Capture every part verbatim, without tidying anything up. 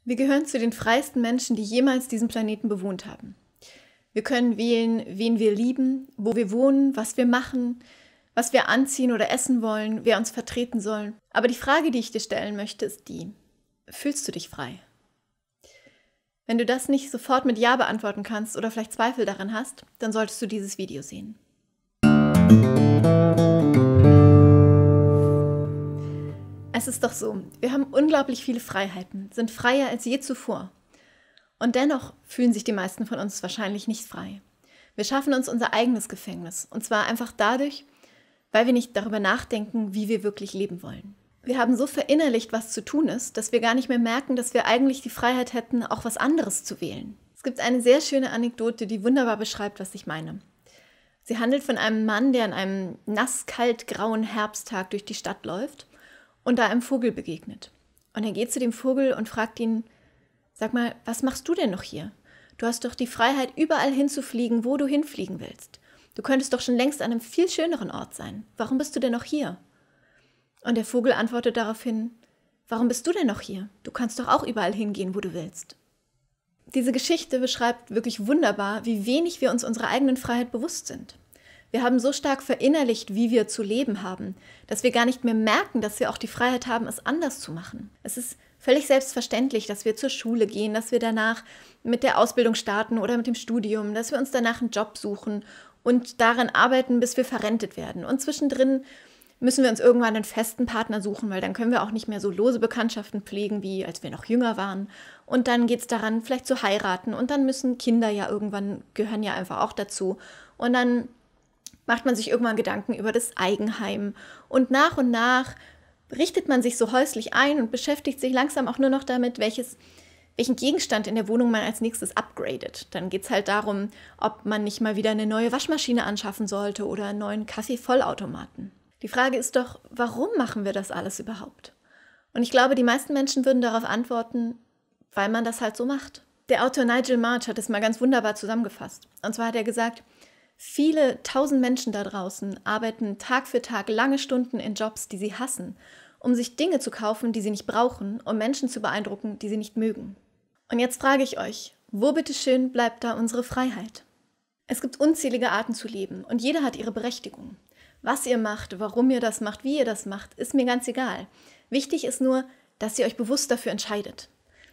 Wir gehören zu den freiesten Menschen, die jemals diesen Planeten bewohnt haben. Wir können wählen, wen wir lieben, wo wir wohnen, was wir machen, was wir anziehen oder essen wollen, wer uns vertreten soll. Aber die Frage, die ich dir stellen möchte, ist die: Fühlst du dich frei? Wenn du das nicht sofort mit Ja beantworten kannst oder vielleicht Zweifel daran hast, dann solltest du dieses Video sehen. Es ist doch so, wir haben unglaublich viele Freiheiten, sind freier als je zuvor. Und dennoch fühlen sich die meisten von uns wahrscheinlich nicht frei. Wir schaffen uns unser eigenes Gefängnis. Und zwar einfach dadurch, weil wir nicht darüber nachdenken, wie wir wirklich leben wollen. Wir haben so verinnerlicht, was zu tun ist, dass wir gar nicht mehr merken, dass wir eigentlich die Freiheit hätten, auch was anderes zu wählen. Es gibt eine sehr schöne Anekdote, die wunderbar beschreibt, was ich meine. Sie handelt von einem Mann, der an einem nass-kalt-grauen Herbsttag durch die Stadt läuft und da einem Vogel begegnet. Und er geht zu dem Vogel und fragt ihn: Sag mal, was machst du denn noch hier? Du hast doch die Freiheit, überall hinzufliegen, wo du hinfliegen willst. Du könntest doch schon längst an einem viel schöneren Ort sein. Warum bist du denn noch hier? Und der Vogel antwortet daraufhin: Warum bist du denn noch hier? Du kannst doch auch überall hingehen, wo du willst. Diese Geschichte beschreibt wirklich wunderbar, wie wenig wir uns unserer eigenen Freiheit bewusst sind. Wir haben so stark verinnerlicht, wie wir zu leben haben, dass wir gar nicht mehr merken, dass wir auch die Freiheit haben, es anders zu machen. Es ist völlig selbstverständlich, dass wir zur Schule gehen, dass wir danach mit der Ausbildung starten oder mit dem Studium, dass wir uns danach einen Job suchen und daran arbeiten, bis wir verrentet werden. Und zwischendrin müssen wir uns irgendwann einen festen Partner suchen, weil dann können wir auch nicht mehr so lose Bekanntschaften pflegen, wie als wir noch jünger waren. Und dann geht es daran, vielleicht zu heiraten. Und dann müssen Kinder ja irgendwann, gehören ja einfach auch dazu. Und dann macht man sich irgendwann Gedanken über das Eigenheim. Und nach und nach richtet man sich so häuslich ein und beschäftigt sich langsam auch nur noch damit, welches, welchen Gegenstand in der Wohnung man als nächstes upgradet. Dann geht es halt darum, ob man nicht mal wieder eine neue Waschmaschine anschaffen sollte oder einen neuen Kaffeevollautomaten. Die Frage ist doch, warum machen wir das alles überhaupt? Und ich glaube, die meisten Menschen würden darauf antworten, weil man das halt so macht. Der Autor Nigel March hat es mal ganz wunderbar zusammengefasst. Und zwar hat er gesagt: Viele tausend Menschen da draußen arbeiten Tag für Tag lange Stunden in Jobs, die sie hassen, um sich Dinge zu kaufen, die sie nicht brauchen, um Menschen zu beeindrucken, die sie nicht mögen. Und jetzt frage ich euch, wo bitteschön bleibt da unsere Freiheit? Es gibt unzählige Arten zu leben und jeder hat ihre Berechtigung. Was ihr macht, warum ihr das macht, wie ihr das macht, ist mir ganz egal. Wichtig ist nur, dass ihr euch bewusst dafür entscheidet.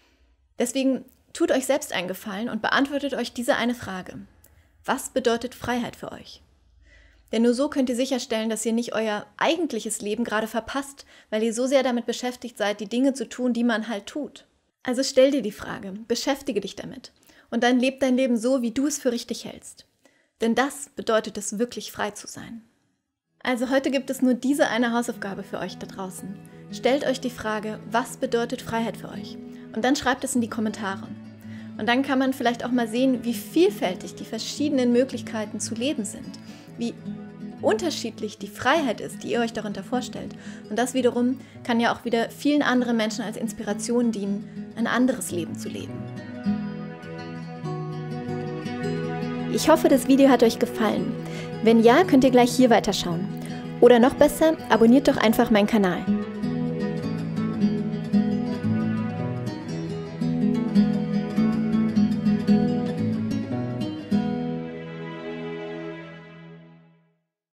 Deswegen tut euch selbst einen Gefallen und beantwortet euch diese eine Frage: Was bedeutet Freiheit für euch? Denn nur so könnt ihr sicherstellen, dass ihr nicht euer eigentliches Leben gerade verpasst, weil ihr so sehr damit beschäftigt seid, die Dinge zu tun, die man halt tut. Also stell dir die Frage, beschäftige dich damit und dann leb dein Leben so, wie du es für richtig hältst. Denn das bedeutet es, wirklich frei zu sein. Also heute gibt es nur diese eine Hausaufgabe für euch da draußen. Stellt euch die Frage, was bedeutet Freiheit für euch? Und dann schreibt es in die Kommentare. Und dann kann man vielleicht auch mal sehen, wie vielfältig die verschiedenen Möglichkeiten zu leben sind, wie unterschiedlich die Freiheit ist, die ihr euch darunter vorstellt. Und das wiederum kann ja auch wieder vielen anderen Menschen als Inspiration dienen, ein anderes Leben zu leben. Ich hoffe, das Video hat euch gefallen. Wenn ja, könnt ihr gleich hier weiterschauen. Oder noch besser, abonniert doch einfach meinen Kanal.